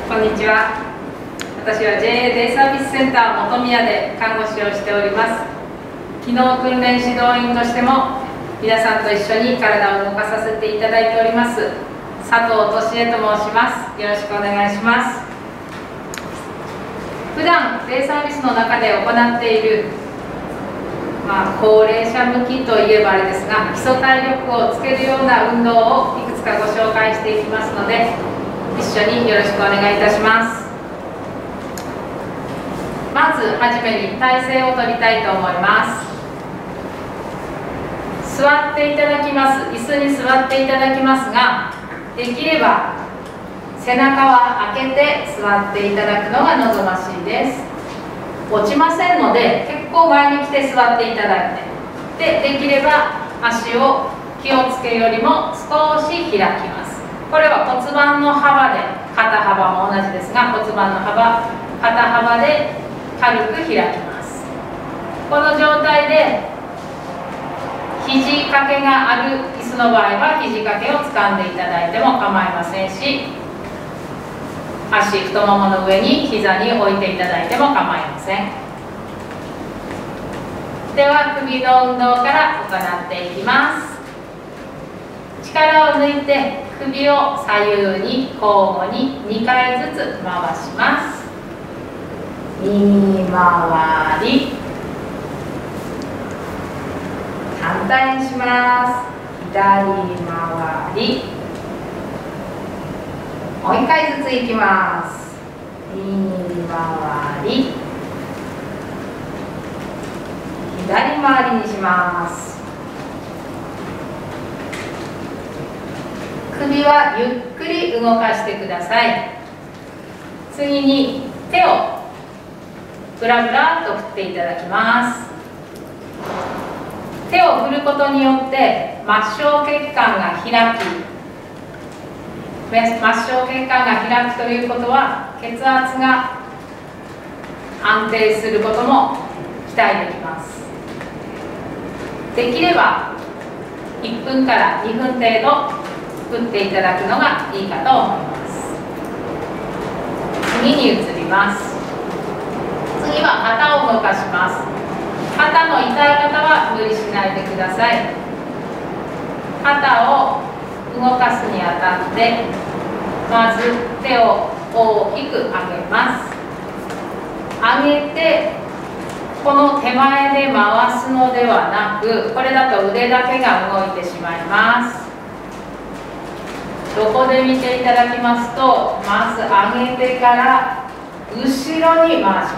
こんにちは。私は JA デイサービスセンター本宮で看護師をしております。機能訓練指導員としても皆さんと一緒に体を動かさせていただいております佐藤俊恵と申します。よろしくお願いします。普段デイサービスの中で行っている、高齢者向きといえばあれですが、基礎体力をつけるような運動をいくつかご紹介していきますので、一緒によろしくお願いいたします。まずはじめに体勢をとりたいと思います。座っていただきます。椅子に座っていただきますが、できれば背中は開けて座っていただくのが望ましいです。落ちませんので、結構前に来て座っていただいて、できれば足を気をつけよりも少し開きます。これは骨盤の幅で、肩幅も同じですが、骨盤の幅、肩幅で軽く開きます。この状態で肘掛けがある椅子の場合は肘掛けを掴んでいただいても構いませんし、足、太ももの上に膝に置いていただいても構いません。では首の運動から行っていきます。力を抜いて首を左右に交互に2回ずつ回します。右回り、反対にします。左回り、もう1回ずついきます。右回り、左回りにします。首はゆっくり動かしてください。次に手をブラブラと振っていただきます。手を振ることによって末梢血管が開き、末梢血管が開くということは血圧が安定することも期待できます。できれば1分から2分程度振っていただくのがいいかと思います。次に移ります。次は肩を動かします。肩の痛い方は無理しないでください。肩を動かすにあたって、まず手を大きく上げます。上げて、この手前で回すのではなく、これだと腕だけが動いてしまいます。横で見ていただきますと、まず上げてから後ろに回します。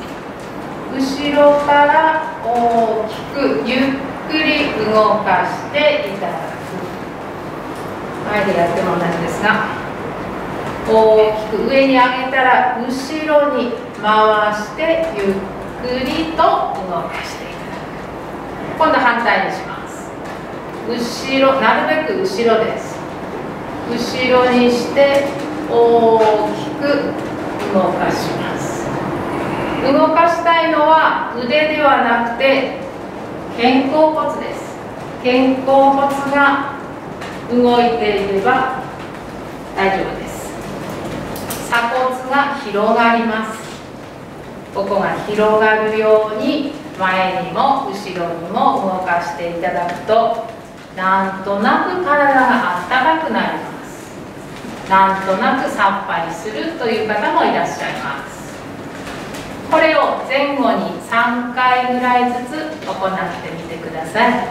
後ろから大きくゆっくり動かしていただく。前でやっても同じですが、大きく上に上げたら後ろに回してゆっくりと動かしていただく。今度反対にします。後ろ、なるべく後ろです。後ろにして大きく動かします。動かしたいのは腕ではなくて肩甲骨です。肩甲骨が動いていれば大丈夫です。鎖骨が広がります。ここが広がるように前にも後ろにも動かしていただくと、なんとなく体があったかくなります。なんとなくさっぱりするという方もいらっしゃいます。これを前後に3回ぐらいずつ行ってみてください。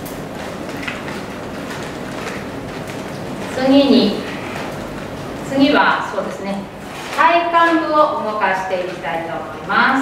次はそうですね、体幹部を動かしていきたいと思います。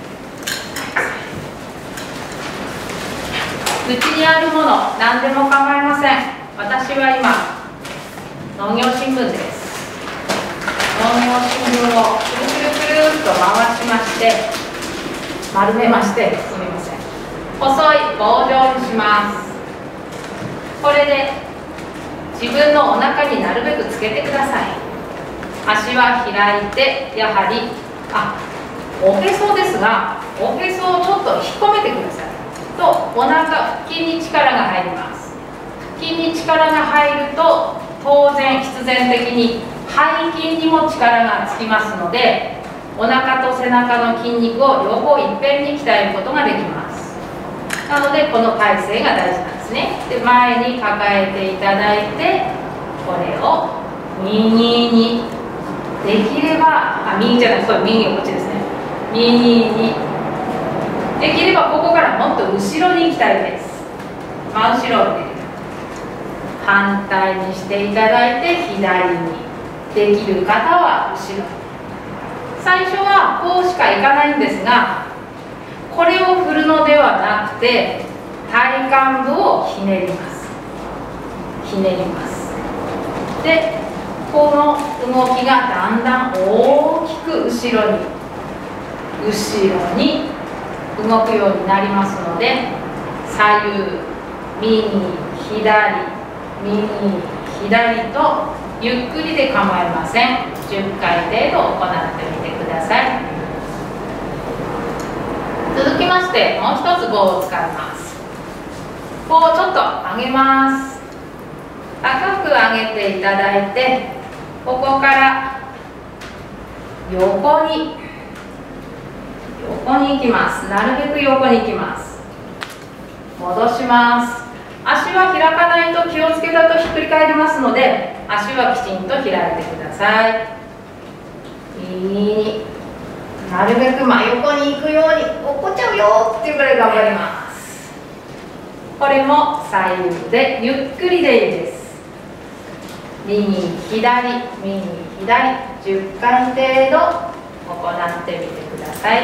うちにあるもの何でも構いません。私は今農業新聞です。農業新聞をくるくるくるっと回しまして、丸めまして、すみません、細い棒状にします。これで自分のお腹になるべくつけてください。足は開いて、やはりおへそですが、おへそをちょっと引っ込めてください。とお腹、腹筋に力が入ります。腹筋に力が入ると当然必然的に背筋にも力がつきますので、お腹と背中の筋肉を両方いっぺんに鍛えることができます。なのでこの体勢が大事なんですね。で、前に抱えていただいて、これを右に、できれば右じゃない、これ右こっちですね、右に、できればここからもっと後ろに行きたいです。真後ろで反対にしていただいて、左に、できる方は後ろ。最初はこうしかいかないんですが、これを振るのではなくて体幹部をひねります。ひねります。で、この動きがだんだん大きく後ろに動くようになりますので、左右、右、左、右、左とゆっくりで構いません。10回程度行ってみてください。続きまして、もう一つ棒を使います。棒をちょっと上げます。高く上げていただいて、ここから横に行きます。なるべく横に行きます。戻します。足は開かないと、気をつけたとひっくり返りますので、足はきちんと開いてください。右に、なるべく真横に行くように、落っこっちゃうよっていうぐらい頑張ります。これも左右でゆっくりでいいです。右左、右左、10回程度行ってみてください。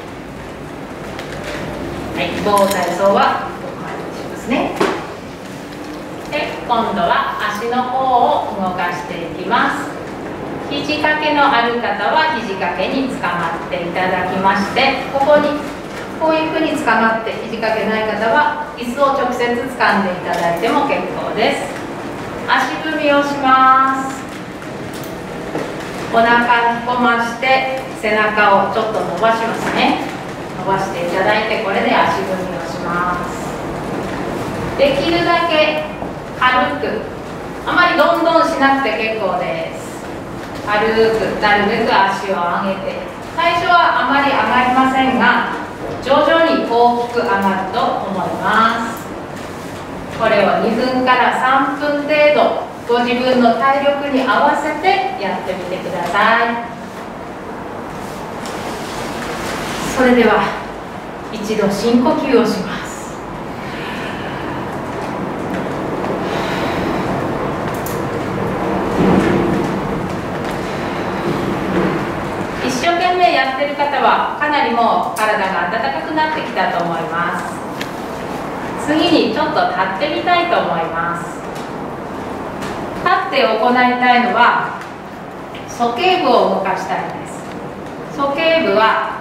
はい、棒体操はここまでにしますね。で、今度は足の方を動かしていきます。肘掛けのある方は肘掛けにつかまっていただきまして、ここにこういうふうにつかまって、肘掛けない方は椅子を直接掴んでいただいても結構です。足踏みをします。お腹にこまして背中をちょっと伸ばしますね。伸ばしていただいて、これで足踏みをします。できるだけ軽く、あまりどんどんしなくて結構です。軽く、なるべく足を上げて、最初はあまり上がりませんが、徐々に大きく上がると思います。これを2分から3分程度、ご自分の体力に合わせてやってみてください。それでは一度深呼吸をします。一生懸命やってる方はかなりもう体が温かくなってきたと思います。次にちょっと立ってみたいと思います。立って行いたいのは鼠径部を動かしたいです。鼠径部は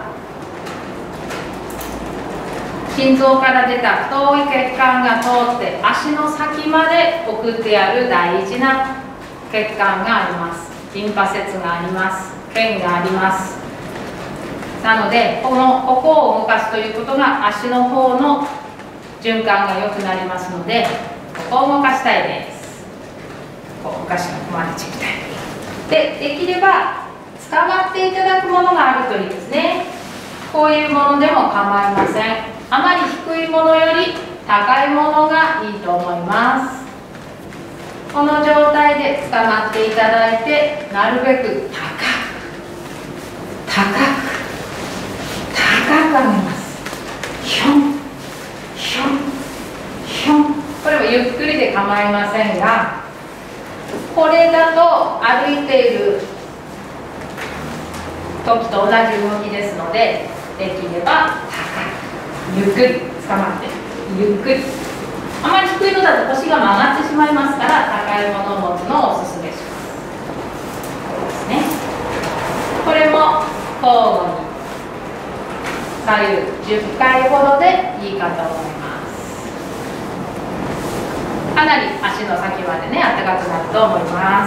心臓から出た太い血管が通って足の先まで送ってある大事な血管があります。リンパ節があります。腱があります。なのでここを動かすということが足の方の循環が良くなりますので、ここを動かしたいです。こう動かしてここまでちみたいで、できれば捕まっていただくものがあるといいですね。こういうものでも構いません。あまり低いものより高いものがいいと思います。この状態で捕まっていただいて、なるべく高く上げます。ひょんひょんひょん。これもゆっくりで構いませんが、これだと歩いている時と同じ動きですので、できれば高くゆっくり捕まってゆっくり。あまり低いのだと腰が曲がってしまいますから、高いものを持つのをおすすめします。こうですね。これも交互に左右10回ほどでいいかと思います。かなり足の先までね、暖かくなると思います。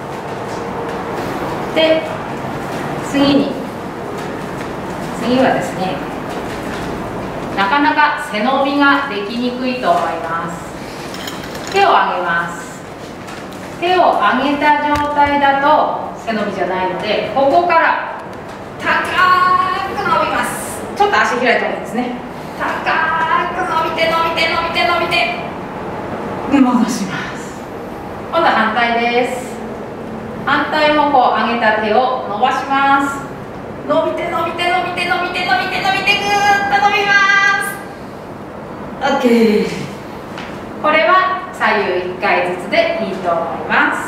で、次はですね、なかなか背伸びができにくいと思います。手を上げます。 手を上げた状態だと背伸びじゃないので、ここから高く伸びます。ちょっと足開いた方がいいですね。高く伸びて伸びて伸びて伸びて戻します。今度は反対です。反対もこう上げた手を伸ばします。伸びて伸びて伸びて伸びて伸びて伸びてぐーっと伸びます。 OK。 これは左右1回ずつでいいと思います。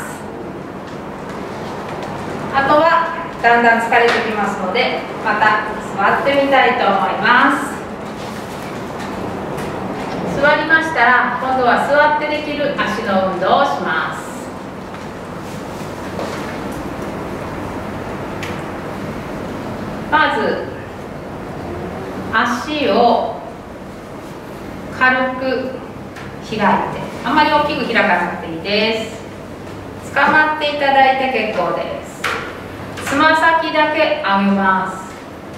あとはだんだん疲れてきますので、また座ってみたいと思います。座りましたら、今度は座ってできる足の運動をします。まず足を軽く開いて、あまり大きく開かなくていいです。捕まっていただいて結構です。つま先だけ上げます。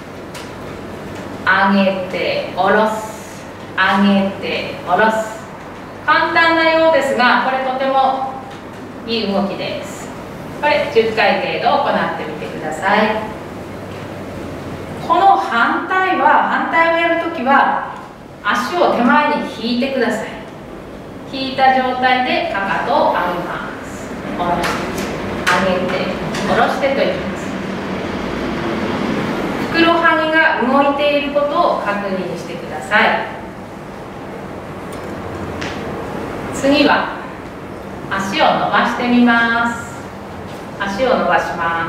上げて下ろす、上げて下ろす。簡単なようですが、これとてもいい動きです。これ10回程度行ってみてください。この反対をやるときは足を手前に引いてください。引いた状態でかかとを上げます。下ろして上げて下ろしてと言います。ふくらはぎが動いていることを確認してください。次は足を伸ばしてみます。足を伸ばします。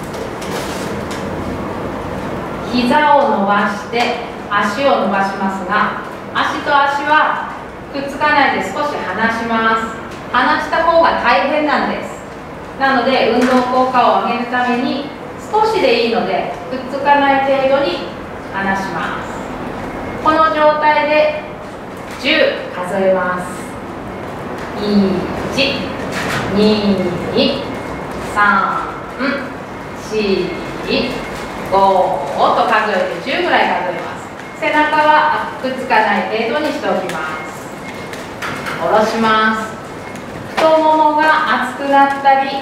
膝を伸ばして足を伸ばしますが、足と足はくっつかないで少し離します。離した方が大変なんです。なので運動効果を上げるために少しでいいのでくっつかない程度に離します。この状態で10数えます。1、2、3、4、5と数えて10ぐらい数えます。背中はくっつかない程度にしておきます。下ろします。太ももが熱くなったり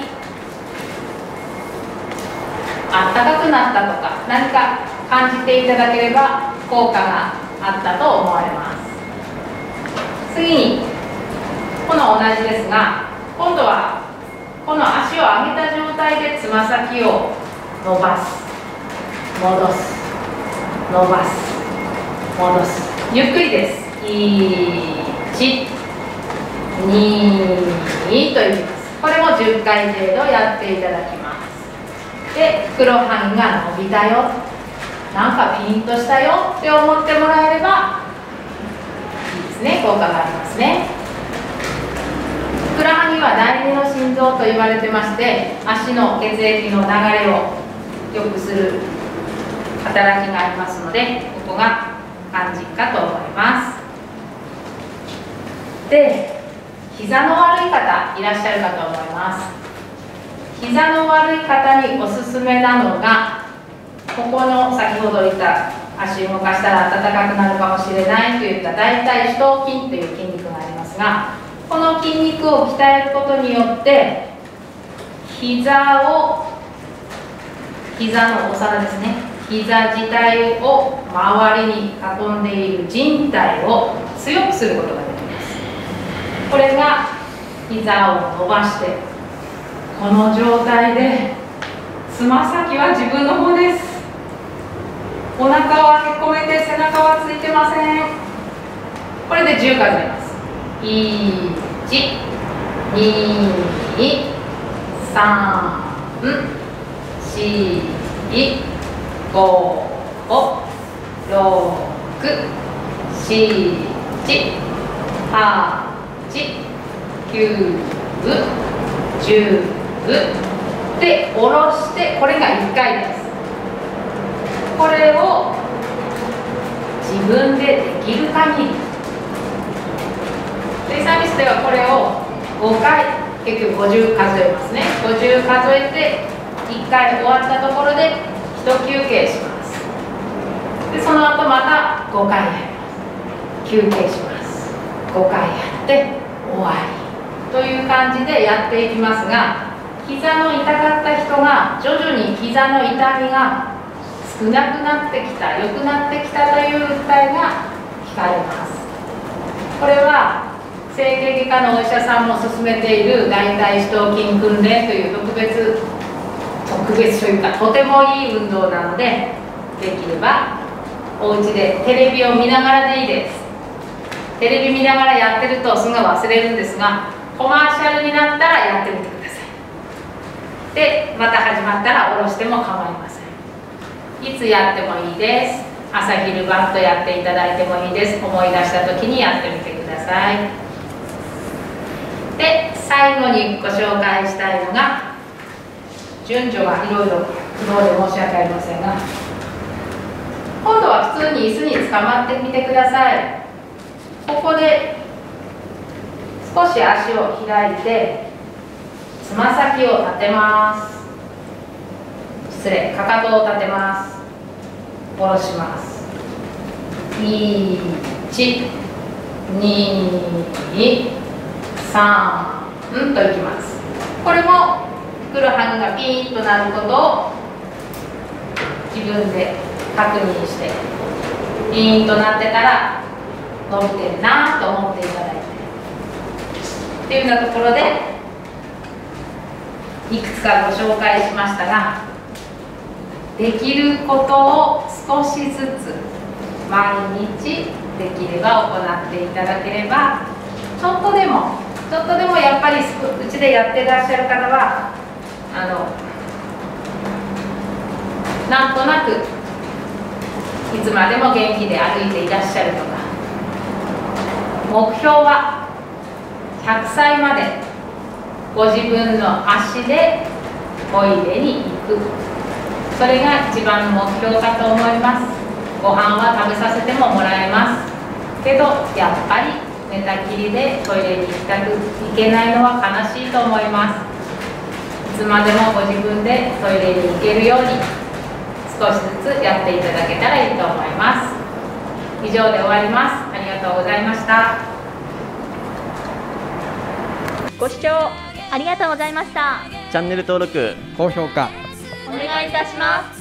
あったかくなったとか、何か感じていただければ効果があったと思われます。次にこの同じですが、今度はこの足を上げた状態でつま先を伸ばす、戻す、伸ばす、戻す。ゆっくりです。1、2と言います。これも10回程度やっていただきます。で、ふくらはぎが伸びたよ、なんかピンとしたよって思ってもらえればいいですね。効果がありますね。ふくらはぎは第二の心臓と言われてまして、足の血液の流れを良くする働きがありますので、ここが肝心かと思います。で、膝の悪い方いらっしゃるかと思います。膝の悪い方におすすめなのが、ここの先ほど言った足を動かしたら暖かくなるかもしれないといった大腿四頭筋という筋肉がありますが、この筋肉を鍛えることによって膝のお皿ですね、膝自体を周りに囲んでいる靭帯を強くすることができます。これが膝を伸ばして、この状態でつま先は自分の方です。お腹はへこめて背中はついてません。これで10数えます。1、2、3、4、5、6、7、8、9、10で下ろして、これが1回です。これを自分でできる限り、デイサービスではこれを5回、結局50数えますね。50数えて1回終わったところで一休憩します。でその後また5回やります。休憩します。5回やって終わりという感じでやっていきますが、膝の痛かった人が徐々に膝の痛みが少なくなってきた、良くなってきたという訴えが聞かれます。これは整形外科のお医者さんも勧めている大腿四頭筋訓練という特別というかとてもいい運動なので、できればお家でテレビを見ながらでいいです。テレビ見ながらやってるとすぐ忘れるんですが、コマーシャルになったらやってみてください。でまた始まったら下ろしても構いません。いつやってもいいです。朝昼晩とやっていただいてもいいです。思い出した時にやってみてください。で最後にご紹介したいのが、順序がいろいろ不動で申し訳ありませんが、今度は普通に椅子につかまってみてください。ここで少し足を開いてつま先を立てます。失礼、かかとを立てます。下ろします。1、2、3といきます。これもふくらはぎがピーンとなることを自分で確認して、ピーンとなってたら伸びてるなと思っていただいて、っていうようなところでいくつかご紹介しましたが、できることを少しずつ毎日できれば行っていただければ、ちょっとでもやっぱりうちでやってらっしゃる方はなんとなくいつまでも元気で歩いていらっしゃるとか、目標は100歳までご自分の足でトイレに行く、それが一番の目標かと思います。ご飯は食べさせてももらえますけど、やっぱり寝たきりでトイレに行きたくいけないのは悲しいと思います。いつまでもご自分でトイレに行けるように少しずつやっていただけたらいいと思います。以上で終わります。ありがとうございました。 ご視聴ありがとうございました。 チャンネル登録、 高評価お願いいたします。